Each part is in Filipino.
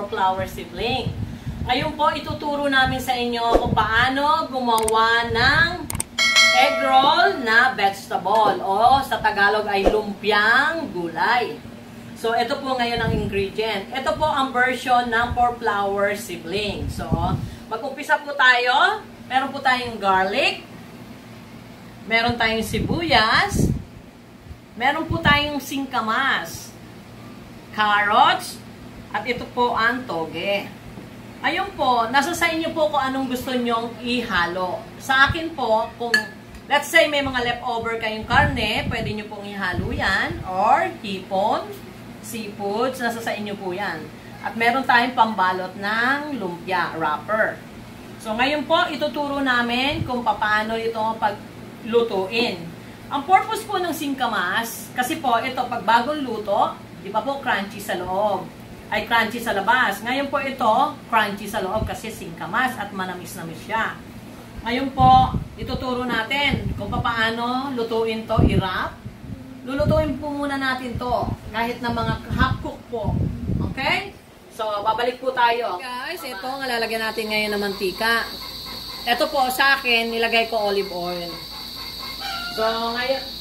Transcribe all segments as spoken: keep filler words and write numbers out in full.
pork flour sibling. Ngayon po, ituturo namin sa inyo kung paano gumawa ng egg roll na vegetable o sa Tagalog ay lumpiang gulay. So, ito po ngayon ang ingredient. Ito po ang version ng pork flour sibling. So, mag-umpisa po tayo. Meron po tayong garlic. Meron tayong sibuyas. Meron po tayong singkamas. Carrots. At ito po ang toge. Ayun po, nasa sa inyo po kung anong gusto nyong ihalo. Sa akin po, kung let's say may mga leftover kayong karne, pwede nyo pong ihalo yan. Or hipon, seafoods, nasa sa inyo po yan. At meron tayong pambalot ng lumpia wrapper. So ngayon po, ituturo namin kung paano ito paglutuin. Ang purpose po ng singkamas, kasi po ito pag bagong luto, di ba po crunchy sa loob, ay crunchy sa labas. Ngayon po ito, crunchy sa loob kasi singkamas at manamis-namis siya. Ngayon po, ituturo natin kung paano lutuin to, i-wrap. Lulutuin po muna natin to, kahit na mga half cook po. Okay? So, babalik po tayo. Guys, ito ang lalagyan natin ngayon ng mantika. Ito po, sa akin, nilagay ko olive oil. So, ngayon,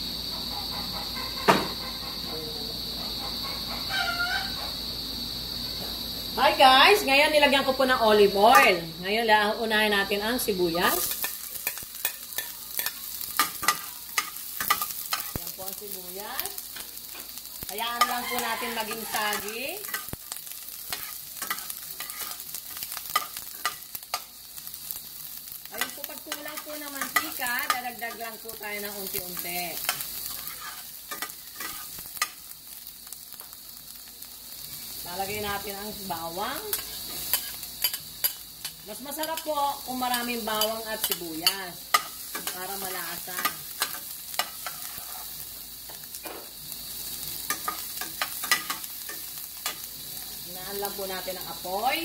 hi guys! Ngayon nilagyan ko po ng olive oil. Ngayon unahin natin ang sibuyas. Yan po ang sibuyas. Hayaan lang po natin maging sagi. Ayun po, pag kulang po ng mantika, dadagdag lang po tayo ng unti-unti. Lalagay natin ang bawang. Mas masarap po kung maraming bawang at sibuyas para malasa. Hinaan lang po natin ang apoy.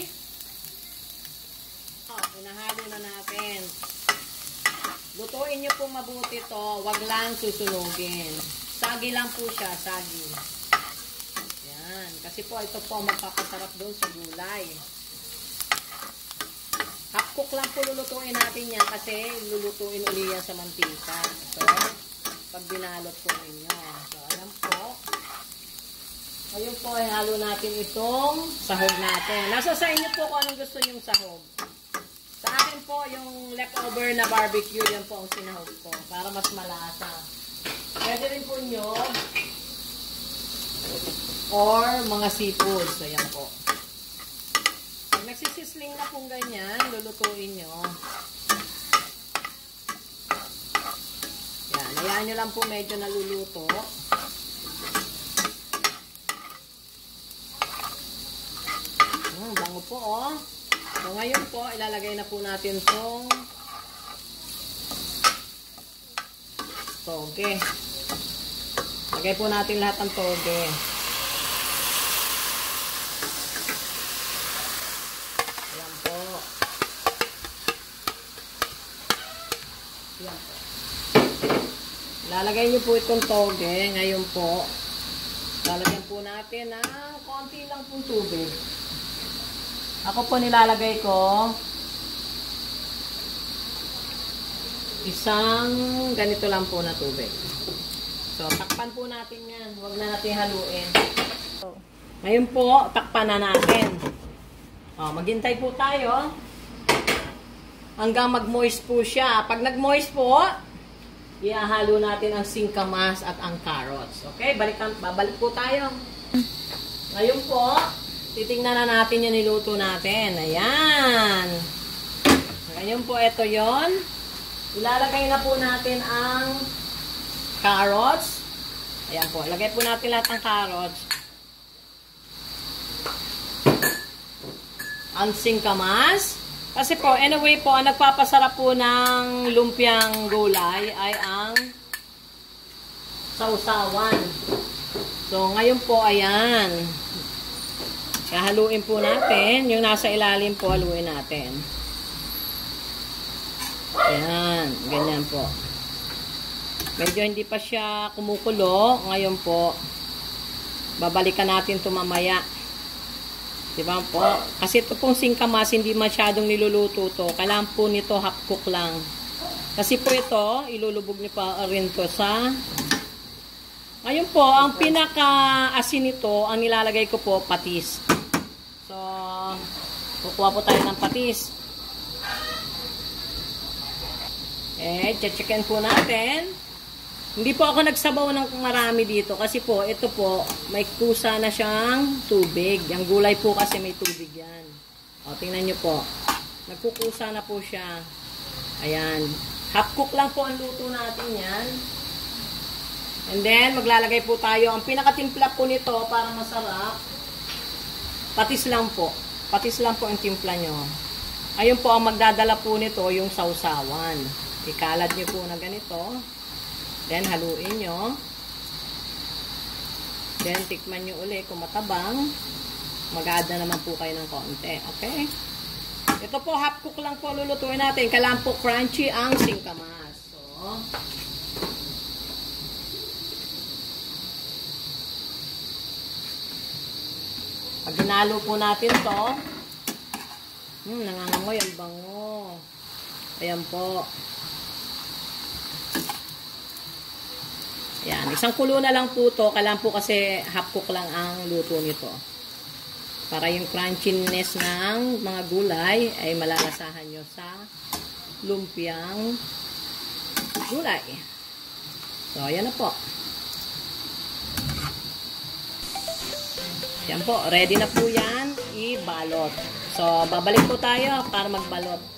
Oh, pinahalo na natin. Lutuin nyo po mabuti to. Wag lang susunugin. Sagi lang po siya. Sagi. Kasi po, ito po magpapasarap doon sa gulay. Half cook lang po lulutuin natin yan kasi lulutuin uli yan sa mantika. So, pag binalot po ninyo. So, alam po. Ngayon po, ihalo natin itong sahog natin. Nasa sa inyo po kung anong gusto nyong sahog. Sa akin po, yung leftover na barbecue, yan po ang sinahog ko. Para mas malasa. Pwede rin po nyo or mga seafoods. Ayan po. Pag nagsisisling na pong ganyan, lulutuin nyo. Yan. Hayaan nyo lang po medyo naluluto. Hmm, bango po oh. So ngayon po, ilalagay na po natin itong toge. Lagay po natin lahat ng toge. Lalagay niyo po itong toge. Ngayon po, lalagyan po natin ng konti lang pong tubig. Ako po nilalagay ko isang ganito lang po na tubig. So, takpan po natin yan. Huwag na natin haluin. So, ngayon po, takpan na natin. O, maghintay po tayo hanggang mag-moist po siya. Pag nag-moist po, ihahalo natin ang singkamas at ang carrots. Okay? Balikan, babalik po tayo. Ngayon po, titingnan na natin yung niluto natin. Ayan. Ngayon po, ito yon. Ilalagay na po natin ang carrots. Ayan po. Lagay po natin lahat ng carrots. Ang singkamas. Kasi po, anyway po, ang nagpapasarap po ng lumpiang gulay ay ang sausawan. So, ngayon po, ayan. Haluin po natin. Yung nasa ilalim po, haluin natin. Ayan. Ganyan po. Medyo hindi pa siya kumukulo. Ngayon po, babalikan natin ito mamaya. Diba po? Kasi ito pong singkamas, hindi masyadong niluluto to. Kailangan po nito half cook lang. Kasi po ito, ilulubog niyo pa rin to sa... Ayun po, ang pinaka-asin nito, ang nilalagay ko po, patis. So, kukuha po tayo ng patis. Eh, checkin po natin. Hindi po ako nagsabaw ng marami dito kasi po, ito po, may kusa na siyang tubig. Ang gulay po kasi may tubig yan. O, tingnan nyo po. Nagkukusa na po siya. Ayan. Half cook lang po ang luto natin yan. And then, maglalagay po tayo. Ang pinakatimpla po nito para masarap, patis lang po. Patis lang po ang timpla nyo. Ayun po, ang magdadala po nito, yung sausawan. Ikalat nyo po na ganito. Then, haluin nyo. Then, tikman nyo uli kung matabang. Mag-add na naman po kayo ng konti. Okay? Ito po, half cook lang po lulutuin natin. Kailangan po crunchy ang singkamas. So, pag ginalo po natin to, hmm, nangangamoy ang bango. Ayan po. Yan, isang kulo na lang po to. Kailangan po kasi half cook lang ang luto nito. Para yung crunchiness ng mga gulay ay malalasahan nyo sa lumpiang gulay. So, ayan na po. Yan po, ready na po yan. Ibalot. So, babalik po tayo para magbalot.